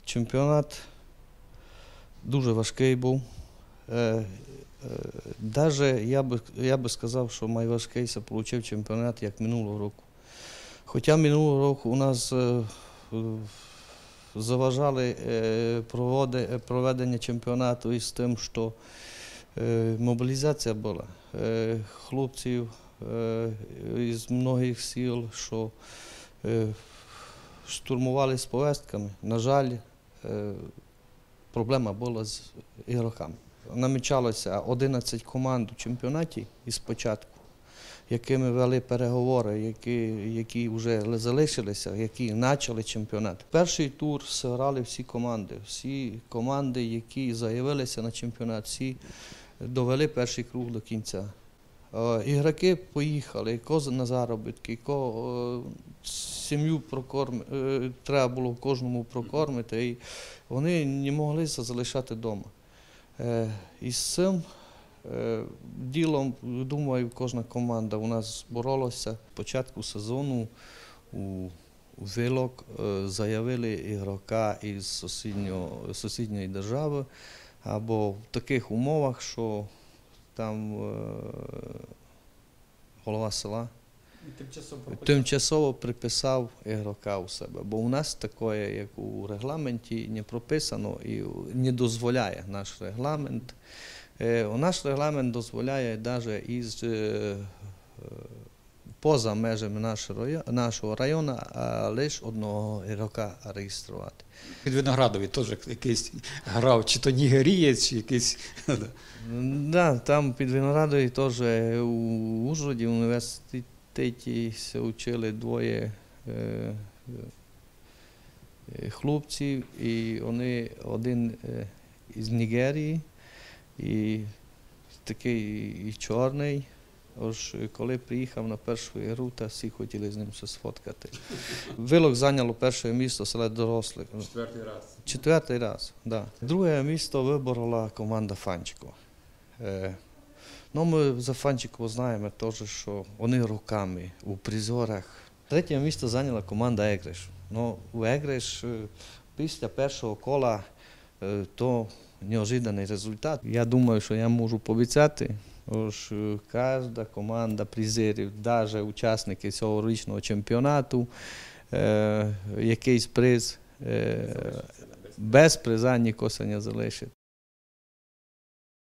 Чемпіонат дуже важкий був. Даже я би сказав, що найважкий це отримав чемпіонат, як минулого року. Хоча минулого року у нас заважали проведення чемпіонату із тим, що мобілізація була хлопців із многих сіл, що штурмували з повестками. На жаль, проблема була з ігроками. Намічалося 11 команд у чемпіонаті із початку, якими вели переговори, які вже залишилися, які почали чемпіонат. Перший тур зіграли всі команди, які заявилися на чемпіонат, всі довели перший круг до кінця. Ігроки поїхали, кого на заробітки, сім'ю треба було кожному прокормити, і вони не могли залишати вдома. І з цим ділом, думаю, кожна команда у нас боролася. Початку сезону у Вилок заявили ігрока із сусідньої держави, або в таких умовах, що там голова села тимчасово приписав ігрока у себе. Бо у нас таке, як у регламенті, не прописано і не дозволяє наш регламент. Наш регламент дозволяє навіть поза межами нашого району лише одного ігрока реєструвати. Під Виноградові теж якийсь грав, чи то нігерієць, чи якийсь… Так, там під Виноградові теж у Ужгороді в університеті вчили двоє хлопців, і вони один із Нігерії, і такий і чорний. Ось коли приїхав на першу ігру, та всі хотіли з ним сфоткати. Вилок зайняло перше місце серед дорослих. Четвертий раз. Четвертий раз, так. Друге місце виборола команда Фанчикова. Ми за Фанчикова знаємо теж, що вони роками у призорах. Третє місце зайняла команда Егриш. У Егриш після першого кола то неожиданий результат. Я думаю, що я можу пообіцяти, що кожна команда призерів, навіть учасники цьогорічного чемпіонату, якийсь приз без приза нікого не залишить.